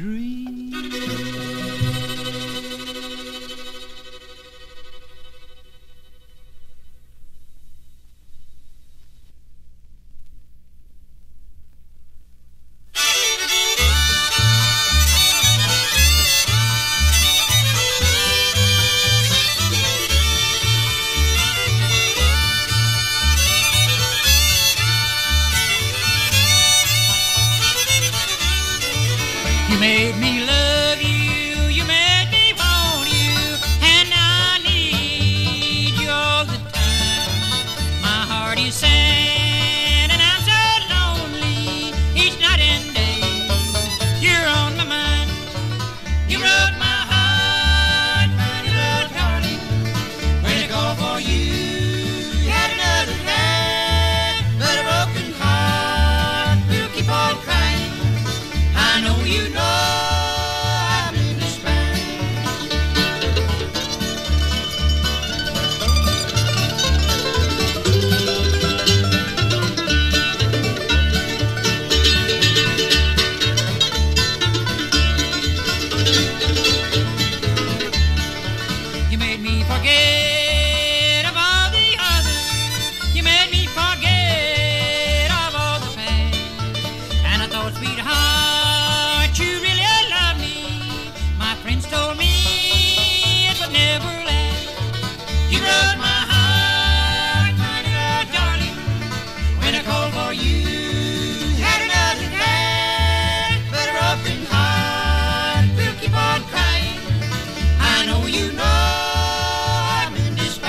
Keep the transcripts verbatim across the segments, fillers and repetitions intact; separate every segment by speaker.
Speaker 1: dream. You made me love you, you made me want you, and I need you all the time. My heart is sad and I'm so lonely each night and day. You're on my mind, you wrote my heart, my little darling. When I call for you, you had another time, but a broken heart will keep on crying. I know you know I'm in despair. You made me forget of all the others. You made me forget of all the past. And I thought, sweetheart, you really love me. My friends told me it would never last. You broke my heart, my little darling. When I called for you, you had another time, but a broken heart will keep on crying. I know you know I'm in despair.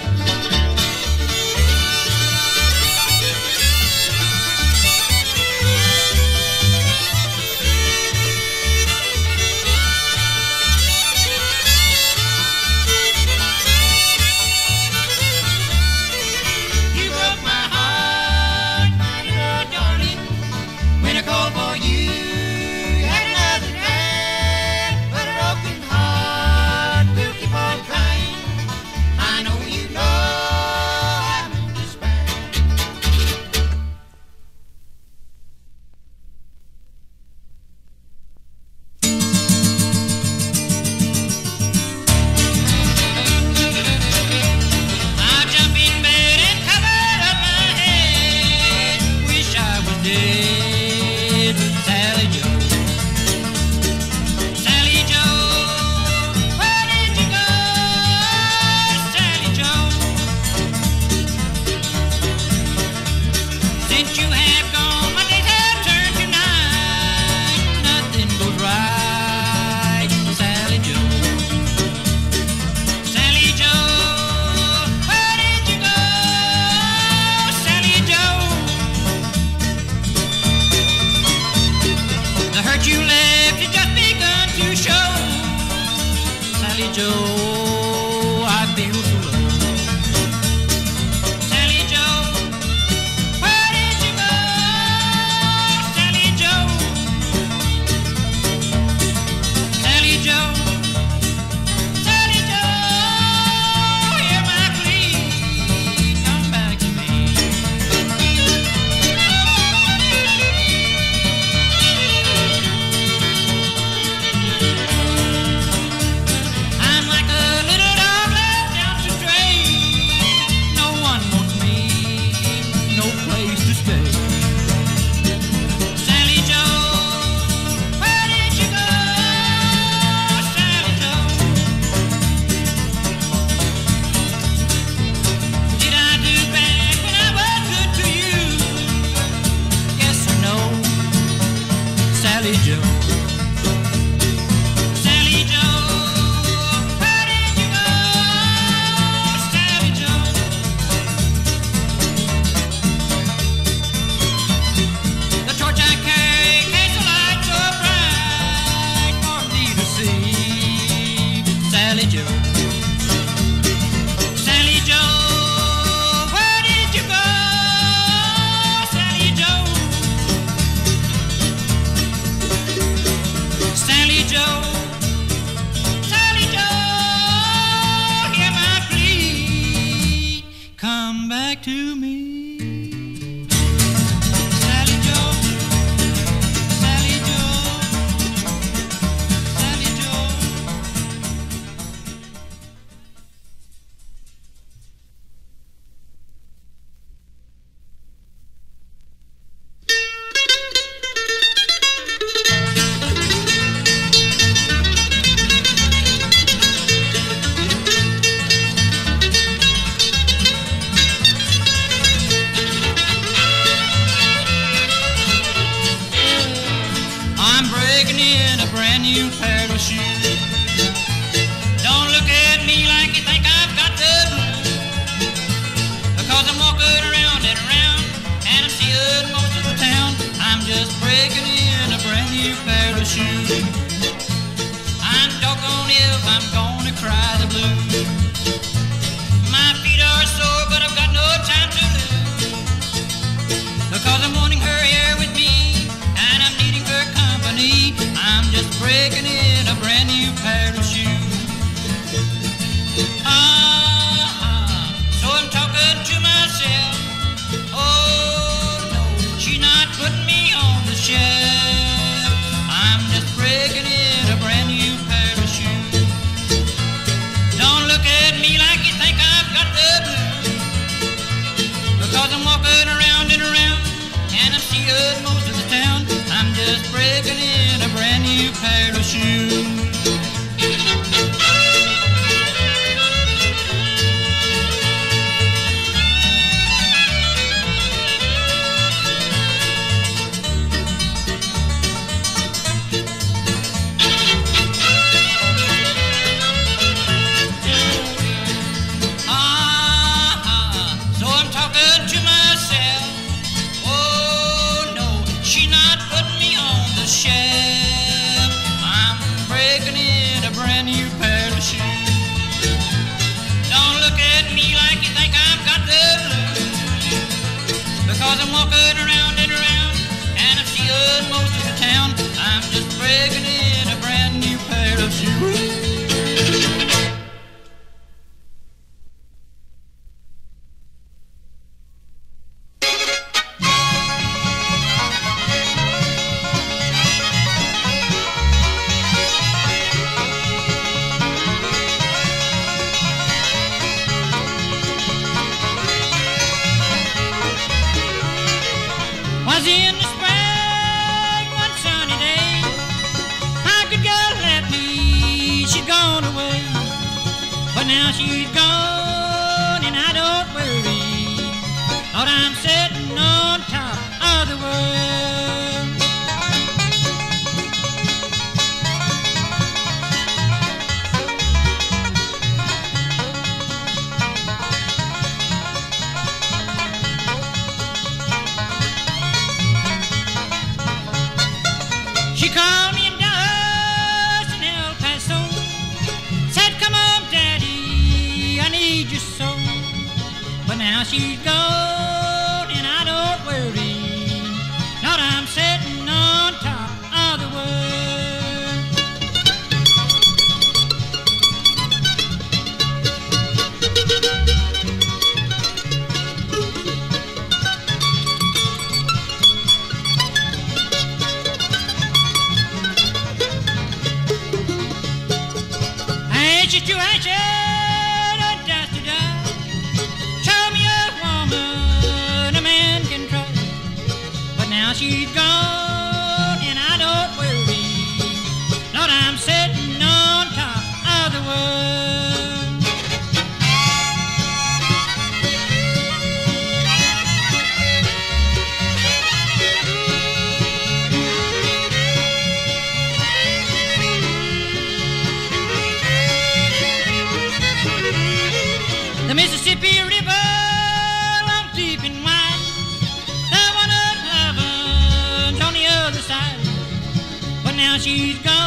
Speaker 1: You broke my heart, my little darling. When I called for you, you had another time, but a broken heart will keep on crying. I know you know I'm in despair. I jump in bed and cover up my head. Wish I was dead. Sally Joe, Sally Joe, where did you go? Sally Joe, since you have gone, my days have turned to night. Nothing goes right. Sally Joe, Sally Joe, where did you go? Sally Joe, the hurt you left has just begun to show. Sally Joe, I feel so low. Sally Joe, where did you go? Sally Joe, Sally Joe, Sally Joe, hear my plea, come back to me. I'm like a little dog left out to stray. No one wants me, no place to stay. Sally Joe, where did you go? Sally Joe, did I do bad when I was good to you? Yes or no? Sally Joe, Sally Joe, where did you go? Sally Joe, the torch I carry casts a light so bright for me to see. Sally Joe, Sally Joe, where did you go? Sally Joe, Sally Joe, Sally Joe, hear my plea, come back to me. Sally Joe, Sally Joe, pair of shoes. Don't look at me like you think I've got the blues, because I'm walking around and around, and I'm seeing most of the town. I'm just breaking in a brand new pair of shoes. I'm doggone if I'm gonna cry the blues. My feet are sore, but I've got no time to lose, because I'm wanting her here with me, and I'm needing her company. I'm just breaking in a brand new pair of shoes. Ah, so I'm talking to myself. Oh no, she's not putting me on the shelf. I'm just breaking in a brand new pair of shoes. Don't look at me like you think I've got the blues, because I'm walking around and around, and I'm seeing most of the town. I'm just breaking in a brand new pair of shoes. Because I'm walking around and around, and I'm seeing most of the town. I'm just breaking in a brand new pair of shoes. Was in the spring one sunny day, my good girl left me, she'd gone away. But now she's gone and I don't worry, Lord, I'm sitting on top of the world. She called me in Dallas and El Paso, said, come home, Daddy, I need you so. But now she's gone and I don't worry, Lord, I'm sitting on top of the world. Anxious to anxious, or just to die. Show me a woman a man can trust. But now she's gone and I don't worry, Lord, I'm sitting on top of the world. The Mississippi River runs deep and wide, the one of heaven's on the other side. But now she's gone